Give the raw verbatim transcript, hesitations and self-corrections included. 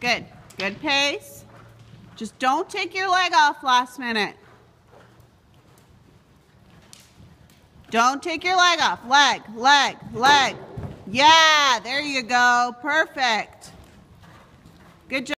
Good. Good pace. Just don't take your leg off last minute. Don't take your leg off. Leg, leg, leg. Yeah, there you go. Perfect. Good job.